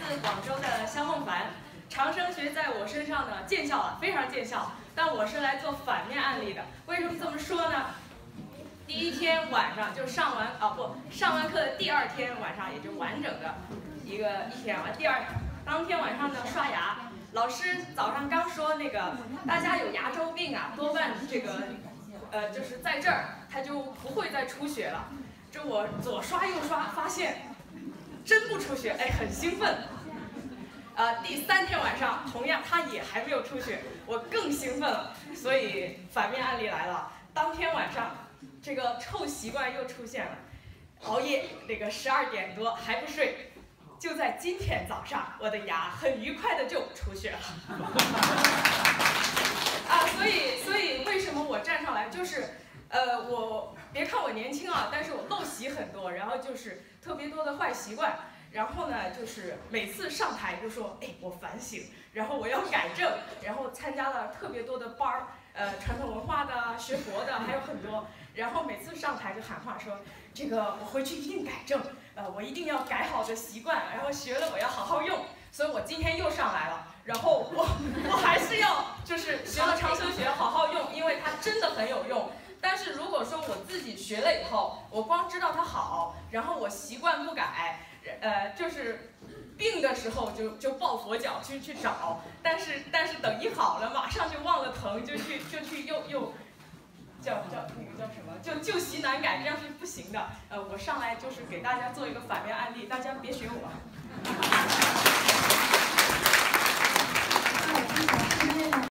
自广州的肖梦凡，长生学在我身上呢见效了，非常见效。但我是来做反面案例的。为什么这么说呢？第一天晚上就上完课的第二天晚上，也就完整的一天啊。当天晚上呢刷牙，老师早上刚说那个大家有牙周病啊，多半这个就是在这儿他就不会再出血了。这我左刷右刷，发现真不出血，哎，很兴奋。第3天晚上同样他也还没有出血，我更兴奋了。所以反面案例来了，当天晚上这个臭习惯又出现了，熬夜那个12点多还不睡。就在今天早上，我的牙很愉快的就出血了。所以为什么我站上来就是我别看我年轻啊，但是我陋习很多，然后就是特别多的坏习惯。然后呢，就是每次上台就说，哎，我反省，然后我要改正，然后参加了特别多的班儿，传统文化的、学佛的，还有很多。然后每次上台就喊话说，这个我回去一定改正，我一定要改好的习惯，然后学了我要好好用。所以我今天又上来了，然后我还是要就是学了长生学好好用，因为它真的很有用。但是如果说我自己学了以后，我光知道它好，然后我习惯不改。就是病的时候就抱佛脚去找，但是等一好了，马上就忘了疼，就去又叫那个叫什么，就旧习难改，这样是不行的。我上来就是给大家做一个反面案例，大家别学我。